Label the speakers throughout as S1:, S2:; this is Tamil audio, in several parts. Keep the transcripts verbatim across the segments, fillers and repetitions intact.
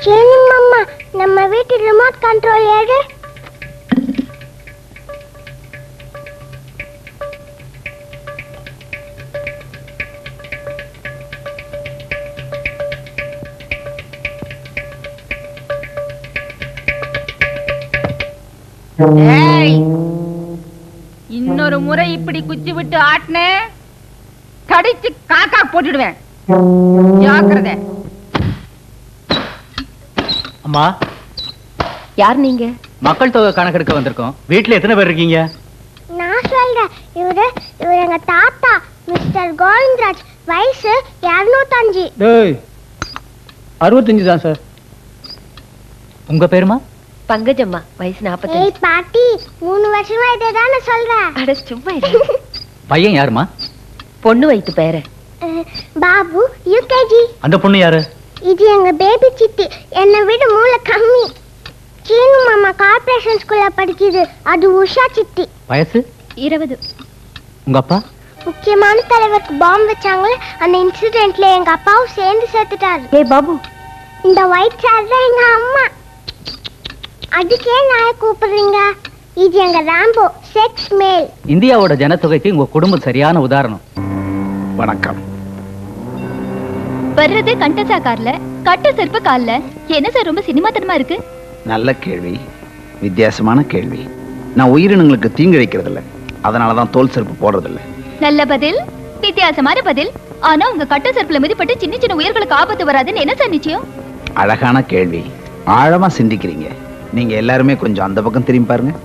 S1: சேனு மாமா, நம்ம வீட்டு ரிமோட் கண்ட்ரோல் எடு.
S2: இன்னொரு முறை இப்படி குச்சி விட்டு ஆட்டின கடிச்சு காக்கா போட்டுடுவேன். ஜாக்கிரதை.
S3: அம்மா,
S4: யார் நீங்க?
S3: மக்கள் தொகை கணக்கெடுக்க வந்திருக்கோம். வீட்டுல எத்தனை பேர் இருக்கீங்க?
S1: நான் சொல்றேன். இவரு இவரு எங்க தாத்தா மிஸ்டர் கோவிந்தராஜ். வயசு இருநூத்தஞ்சு.
S3: அறுபத்தஞ்சு தான் சார். உங்க பேருமா?
S4: பங்கஜம்மா. வயசு நாற்பத்தஞ்சு.
S1: ஏய் பாட்டி, மூணு வருஷமா இதேதானே சொல்றேன்.
S4: அட சும்மா இரு.
S3: பையன் யாருமா?
S4: பொண்ணு வைத்து பேரு
S1: பாபு, யூகேஜி.
S3: அந்த பொண்ணு யாரு?
S1: இது எங்க பேபி சித்தி. என்னை விட மூளை கம்மி. சீனு மாமா கார்ப்பரேஷன் ஸ்கூல்ல படிக்குது. அது உஷா சித்தி.
S3: வயசு
S4: இருபது.
S3: உங்க அப்பா?
S1: முக்கியமான தலைவருக்கு பாம்பு வச்சாங்களே, அந்த இன்சிடென்ட்ல எங்க அப்பாவும் சேர்ந்து சேர்த்துட்டாரு.
S4: ஏய் பாபு,
S1: இந்த ஒயிட் சார் தான் எங்க அம்மா. அதுக்கே நாய கூப்பிடுறீங்க? இது எங்க ராம்போ, செக்ஸ் மேல்.
S3: இந்தியாவோட ஜனத்தொகைக்கு உங்க குடும்பம் சரியான உதாரணம்.
S5: வணக்கம்.
S6: வர்றது கண்டசா கார்ல, கட்ட செருப்பு கால்ல. என்ன சார் ரொம்ப சினிமாத்தனமா இருக்கு?
S5: நல்ல கேள்வி, வித்தியாசமான கேள்வி. நான் உயிரினங்களுக்கு தீங்கிழைக்கிறது இல்ல, அதனாலதான் தோல் செருப்பு போடுறது இல்ல.
S6: நல்ல பதில், வித்தியாசமான பதில். ஆனா உங்க கட்ட செருப்புல மிதிப்பட்டு சின்ன சின்ன உயிர்களுக்கு ஆபத்து வராதுன்னு என்ன சார் நிச்சயம்?
S5: அழகான கேள்வி, ஆழமா சிந்திக்கிறீங்க. நீங்க எல்லாருமே கொஞ்சம் அந்த பக்கம் திரும்பி பாருங்க.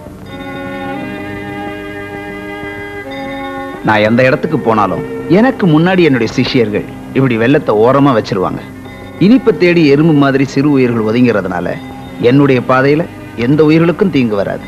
S5: நான் எந்த இடத்துக்கு போனாலும் எனக்கு முன்னாடி என்னுடைய சிஷ்யர்கள் இப்படி வெள்ளத்தை ஓரமா வச்சிருவாங்க. இனிப்ப தேடி எறும்பு மாதிரி சிறு உயிர்கள் ஒதுங்கிறதுனால என்னுடைய பாதையில எந்த உயிர்களுக்கும் தீங்கு வராது.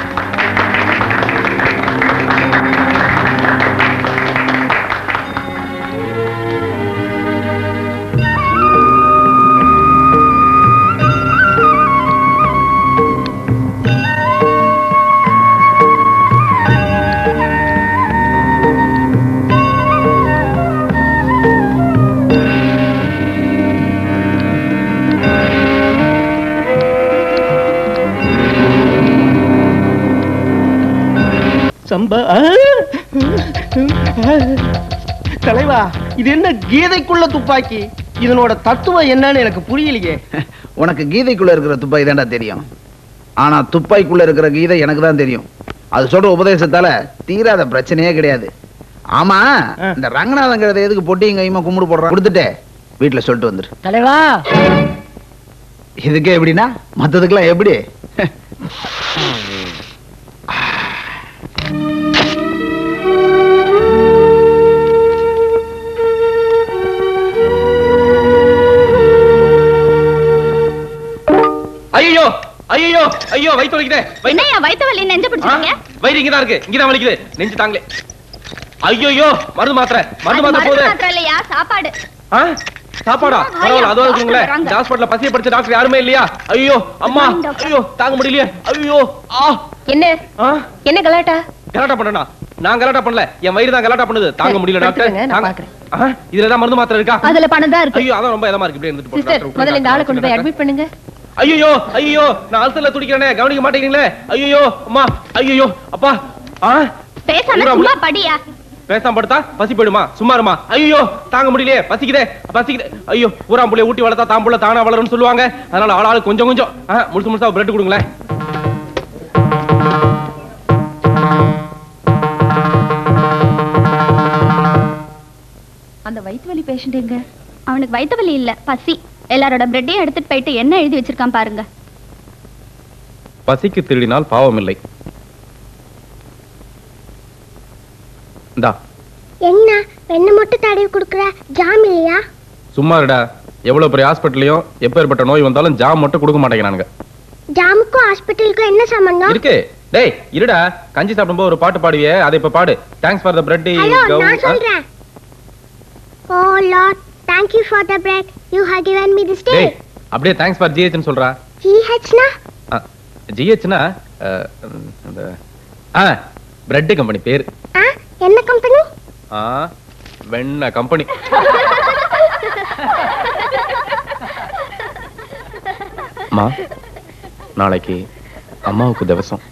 S7: தலைவா, இது என்ன கீதைக்குள்ள துப்பாக்கி? இதனோட தத்துவம் என்னன்னு எனக்கு புரியலையே.
S5: உனக்கு கீதைக்குள்ள இருக்கிற துப்பாக்கி தான்டா தெரியும், ஆனா துப்பாக்கிக்குள்ள இருக்கிற கீதை எனக்கு தான் தெரியும். அது சொல்ற உபதேசத்தால தீராத பிரச்சனையே கிடையாது. ஆமா, இந்த ரங்கநாதங்கிறத எதுக்கு பொட்டியும் கையுமா கும்பிடு போடுறான்? கொடுத்துட்டே வீட்டுல சொல்லிட்டு வந்துரு.
S2: தலைவா,
S5: இதுக்கே எப்படின்னா மத்ததுக்கெல்லாம் எப்படி?
S8: ஐயோ ஐயோ ஐயோ, வயித்து வலிக்குதே.
S6: என்னையா வயித்து வலி? நெஞ்சு பிடிச்சிருக்கீங்க?
S8: வயிறு இங்க தான் இருக்கு, இங்க தான் வலிக்குது. நெஞ்சு தாங்களே. ஐயோ, மருந்து மாத்திரை, மருந்து மாத்திரை போகுது.
S6: மாத்திரை இல்லையா, சாப்பாடு.
S8: ஆ, சாப்பாடா? பரவாயில்ல, அதோ இருக்குங்களே. இந்த ஹாஸ்பிடல்ல பசிய படிச்ச டாக்டர் யாருமே இல்லையா? ஐயோ அம்மா, ஐயோ தாங்க முடியலையே. ஐயோ ஆ.
S4: என்ன என்ன கலாட்டா?
S8: கலாட்டா பண்ணனா? நான் கலாட்டா பண்ணல, என் வயிறு தான் கலாட்டா பண்ணுது. தாங்க முடியல டாக்டர்.
S4: நான் பாக்குறேன்.
S8: இதுல தான் மருந்து மாத்திரை இருக்கா?
S4: அதுல பணம் தான் இருக்கு.
S8: ஐயோ, அதான் ரொம்ப இதமா இருக்கு. இப்படி இருந்துட்டு போங்க டாக்டர்.
S4: முதல்ல இந்த ஆளை கொண்டு போய் அட்மிட் பண்ணுங்க.
S8: ஐயோ ஐயோ, நான் அல்சர்ல துடிக்கிறேனே, கவனிக்க மாட்டேங்கிறீங்களே. ஐயோ அம்மா, ஐயோ அப்பா. ஆ,
S6: பேசாம சும்மா படியா.
S8: பேசாம படுத்தா பசி போயிடுமா? சும்மா இருமா. ஐயோ தாங்க முடியலையே, பசிக்குதே பசிக்குதே. ஐயோ, ஊரா புள்ளைய ஊட்டி வளர்த்தா தான் புள்ள தானா வளரும்னு சொல்லுவாங்க. அதனால ஆளாளு கொஞ்சம் கொஞ்சம் முழுசு முழுசா பிரெட் கொடுங்களேன்.
S6: அந்த வயித்து வலி பேஷண்ட் எங்க? அவனுக்கு வயித்து வலி இல்ல, பசி. எல்லாரோட பிரெட்டையும் எடுத்துட்டு போயிட்டு என்ன எழுதி வச்சிருக்கான் பாருங்க.
S8: பசிக்கு திருடினால் பாவம் இல்லை. இந்தா.
S1: என்ன வெண்ண மட்டும் தடவி குடுக்குற? ஜாம் இல்லையா?
S8: சும்மா இருடா. எவ்வளவு பெரிய ஹாஸ்பிடல்லையும் எப்பேற்பட்ட நோய் வந்தாலும் ஜாம் மட்டும் கொடுக்க மாட்டேங்கிறானுங்க.
S1: ஜாமுக்கும் ஹாஸ்பிடலுக்கும் என்ன சம்பந்தம்
S8: இருக்கு? டேய் இருடா, கஞ்சி சாப்பிடும்போது ஒரு பாட்டு பாடுவியே, அதை இப்ப பாடு. Thanks for the bread.
S1: நான் சொல்றேன். Oh Lord, thank you for the bread you have given me this day.
S8: டேய், அப்படியே தேங்க்ஸ் ஃபார் ஜிஹெச் னு சொல்றா.
S1: ஜிஹெச் னா?
S8: ஜிஹெச் னா அந்த ஆ பிரெட் கம்பெனி பேர்.
S1: ஆ, என்ன கம்பெனி?
S8: ஆ, வெண்ண கம்பெனி. அம்மா, நாளைக்கு அம்மாவுக்கு திவசம்.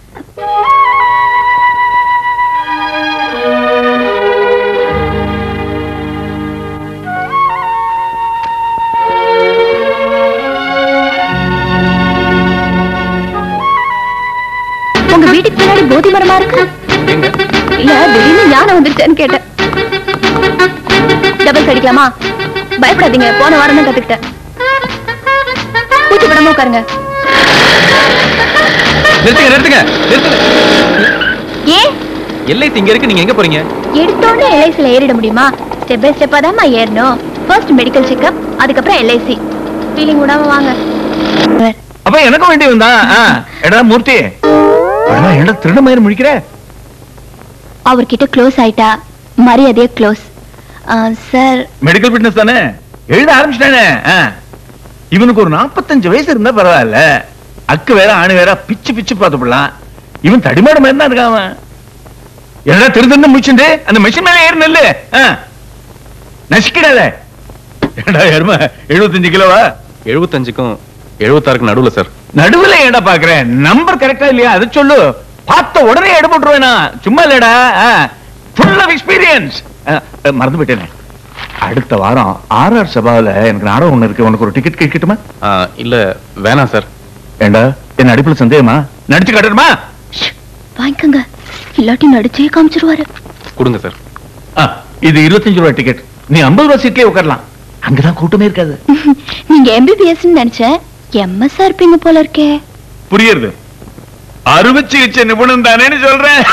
S6: உங்க வீட்டுக்கு பின்னாடி போதி மரமா இருக்கு. இல்ல திடீர்னு ஞானம் வந்துருச்சேன்னு கேட்டேன். டபுள் அடிக்கலாமா? பயப்படாதீங்க, போன வாரம் தான் கத்துக்கிட்டேன். பூச்சி படமா உட்காருங்க.
S8: நிறுத்துங்க நிறுத்துங்க நிறுத்துங்க.
S6: ஏன்
S8: எல்ஐசி இங்க இருக்கு, நீங்க எங்க போறீங்க?
S6: எடுத்தோடனே எல்ஐசில ஏறிட முடியுமா? ஸ்டெப் பை ஸ்டெப்பா தான் ஏறணும். ஃபர்ஸ்ட் மெடிக்கல் செக்அப், அதுக்கப்புறம் எல்ஐசி. ஃபீலிங் விடாம வாங்க.
S5: அப்ப எனக்கும் வேண்டி வந்தா எடா மூர்த்தி, என்ன திருட மயிர் முடிக்கிற?
S6: அவர்கிட்ட க்ளோஸ் ஆயிட்டா மரியாதையே க்ளோஸ். சார்
S5: மெடிக்கல் ஃபிட்னஸ் தானே, எழுத ஆரம்பிச்சிட்டானே. இவனுக்கு ஒரு நாற்பத்தஞ்சு வயசு இருந்தா பரவாயில்ல. அக்கு வேற ஆணு வேற பிச்சு பிச்சு பார்த்துப்படலாம். இவன் தடிமாட மாதிரி தான் இருக்கான். என்னடா திருத்தன்னு முடிச்சுட்டு அந்த மெஷின் மேல ஏறு நெல்லு நசிக்கிடாத. ஏடா எருமை எழுபத்தஞ்சு கிலோவா?
S8: எழுபத்தஞ்சுக்கும் எழுபத்தாறுக்கு நடுவுல சார்.
S5: நடுவுல ஏடா பாக்குறேன், நம்பர் கரெக்டா இல்லையா அது சொல்லு. பார்த்த உடனே எடை போட்டுருவேனா? சும்மா இல்லடா, ஃபுல் ஆஃப் எக்ஸ்பீரியன்ஸ். மறந்து போயிட்டேனே, அடுத்த வாரம் ஆர் ஆர் சபாவில எனக்கு நாடகம் ஒண்ணு இருக்கு. உனக்கு ஒரு டிக்கெட் கிடைக்கட்டுமா?
S8: இல்ல வேணாம் சார்.
S5: ஏண்டா என்ன அடிப்புல சந்தேகமா? நடிச்சு காட்டணுமா?
S6: வாங்கிக்கங்க, இல்லாட்டி நடிச்சே காமிச்சிருவாரு.
S8: கொடுங்க சார்.
S5: இது இருபத்தஞ்சு ரூபாய் டிக்கெட். நீ ஐம்பது ரூபாய் சீட்லயே உட்காரலாம், அங்கதான் கூட்டமே இருக்காது.
S6: நீங்க எம்பிபிஎஸ் நினைச்சேன், எம்எஸ்ஆ இருப்பீங்க போல இருக்கே.
S5: புரியுது, அறுவை சிகிச்சை நிபுணம் தானேன்னு சொல்றேன்.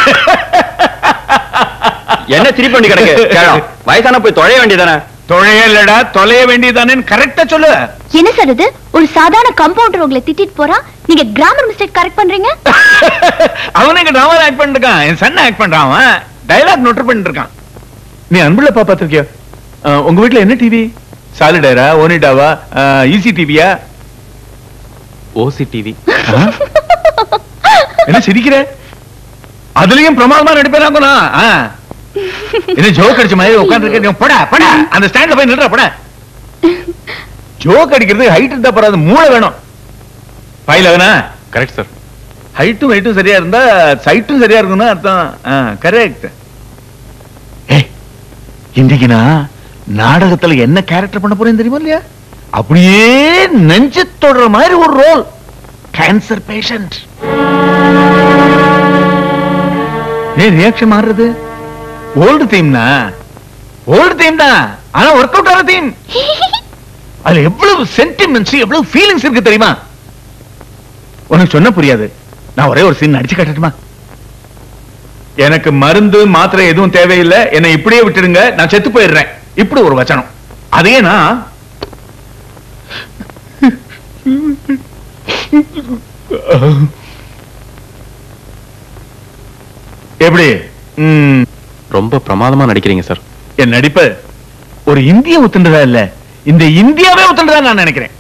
S8: என்ன திருப்பி பண்ணி கிடக்கு? வயசான போய் தொலைய வேண்டியதானே?
S5: தொலைய இல்லடா, தொலைய வேண்டியதானே கரெக்டா சொல்லு.
S6: என்ன சார் இது? ஒரு சாதாரண கம்பவுண்டர் உங்களை திட்டிட்டு போறான், நீங்க கிராமர் மிஸ்டேக் கரெக்ட் பண்றீங்க.
S5: அவன் எங்க டிராமா ஆக்ட் பண்ணிட்டு இருக்கான், என் சன் ஆக்ட் பண்றான். அவன் டயலாக் நோட் பண்ணிட்டு இருக்கான். நீ அன்புள்ள பாப்பா பாத்திருக்கியா? உங்க வீட்டுல என்ன டிவி? சாலிடரா, ஓனிடாவா, ஈசி டிவியா?
S8: OC TV.
S5: என்ன சிரிக்கிற? அதுலயும் பிரமாதமா நடிப்பேனா? என்ன ஜோக் அடிச்ச மாதிரி உட்கார்ந்து படா படா அந்த ஸ்டாண்ட்ல போய் நில்ற. படா ஜோக் அடிக்கிறது ஹைட் இருந்தா போறாது, மூளை வேணும். பையில வேணா?
S8: Correct sir.
S5: ஹைட்டும் வெயிட்டும் சரியா இருந்தா சைட்டும் சரியா இருக்கும்னு அர்த்தம். கரெக்ட். இன்னைக்கு நான் நாடகத்துல என்ன கேரக்டர் பண்ண போறேன் தெரியுமா இல்லையா? அப்படியே நெஞ்சு தொடர மாதிரி ஒரு ரோல். Cancer patient. ஏன் ரியாக்ஷன் மாறுறது? ஓல்டு தீம்னா ஓல்டு தீம் தான், ஆனா ஒர்க் அவுட் ஆன தீம். அதுல எவ்வளவு சென்டிமெண்ட்ஸ், எவ்வளவு ஃபீலிங்ஸ் இருக்கு தெரியுமா? உனக்கு சொன்ன புரியாது. நான் ஒரே ஒரு சீன் நடிச்சு காட்டட்டுமா? எனக்கு மருந்து மாத்திரை எதுவும் தேவையில்லை, என்னை இப்படியே விட்டுடுங்க, நான் செத்து போயிடுறேன். இப்படி ஒரு வச்சனம். அதே நான் எப்படி?
S8: ரொம்ப பிரமாதமா நடிக்கிறீங்க சார்.
S5: என் நடிப்பு ஒரு இந்திய ஒத்துண்டதா இல்ல, இந்த இந்தியாவே ஒத்துண்டதா நான் நினைக்கிறேன்.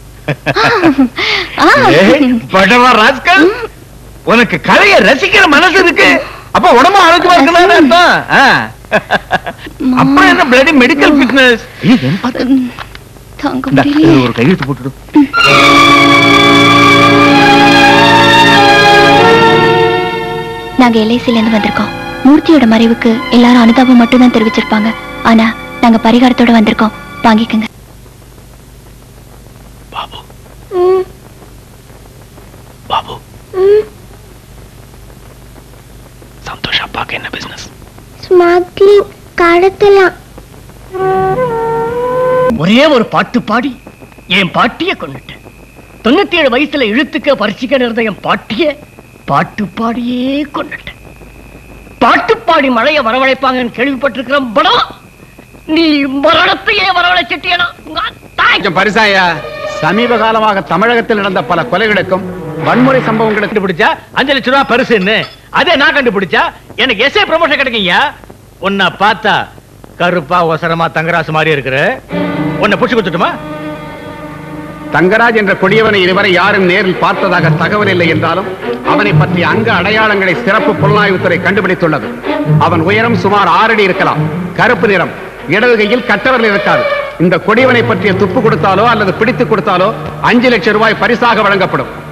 S5: ராஸ்கல், உனக்கு கலையை ரசிக்கிற மனசு இருக்கு, அப்ப உடம்பு ஆரோக்கியமா இருக்கணும். அப்புறம் என்ன பிளடி மெடிக்கல் ஃபிட்னஸ்? ஒரு கையெழுத்து போட்டுடு.
S6: நாங்க எல்ஐசில இருந்து வந்திருக்கோம். மூர்த்தியோட மறைவுக்கு எல்லாரும் அனுதாபம் மட்டும் தான் தெரிவிச்சிருப்பாங்க, ஆனா நாங்க பரிகாரத்தோட வந்திருக்கோம். வாங்கிக்கங்க.
S5: பாபு பாபு, சந்தோஷ் அப்பாக்கு என்ன பிசினஸ்?
S1: ஸ்மக்லிங், கடத்தலாம்.
S7: ஒரே ஒரு பாட்டு பாடி என் பாட்டிய கொண்டுட்டேன். தொண்ணூத்தி ஏழு வயசுல இழுத்துக்க பரிசிக்க இருந்த என் பாட்டிய பாட்டு பாடியே கொண்டுட்டேன். பாட்டு பாடி மழைய வரவழைப்பாங்கன்னு கேள்விப்பட்டிருக்கிற படம், நீ மரணத்தையே வரவழைச்சிட்டியனா?
S9: பரிசாயா, சமீப காலமாக தமிழகத்தில் நடந்த பல கொலைகளுக்கும் வன்முறை சம்பவங்களை
S10: கண்டுபிடிச்சா அஞ்சு லட்சம் ரூபாய் பரிசுன்னு அதே நான் கண்டுபிடிச்சா எனக்கு எஸ்ஏ ப்ரமோஷன் கிடைக்குங்க. உன்னை பார்த்தா கருப்பா ஒசரமா தங்கராசு மாதிரி இருக்கிற, உன்னை புடிச்சு கொடுத்துட்டுமா?
S9: தங்கராஜ் என்ற கொடியவனை இதுவரை யாரும் நேரில் பார்த்ததாக தகவல் இல்லை என்றாலும் அவனை பற்றிய அங்க அடையாளங்களை சிறப்பு புலனாய்வுத்துறை கண்டுபிடித்துள்ளது. அவன் உயரம் சுமார் ஆறு அடி இருக்கலாம், கருப்பு நிறம், இடது கையில் கட்டவர்கள் இருக்காது, இந்த கொடியவனை பற்றிய துப்பு கொடுத்தாலோ அல்லது பிடித்து கொடுத்தாலோ அஞ்சு லட்சம் ரூபாய் பரிசாக வழங்கப்படும்.